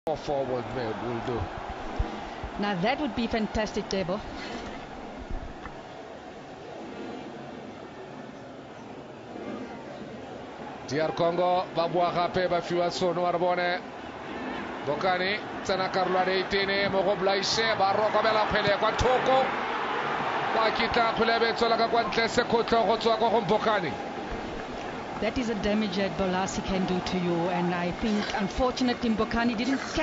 forward move will do. Now that would be fantastic, Debo. DR Congo babwa gape ba fiwa sono arbone Bokani tsena karolo de itene mo go blaise ba roka bela phele kwa thoko ba kitla phele be tsola ka kwa ntle se khotlo go tswa go Bokani. That is a damage that Bolasi can do to you, and I think unfortunately Bokani didn't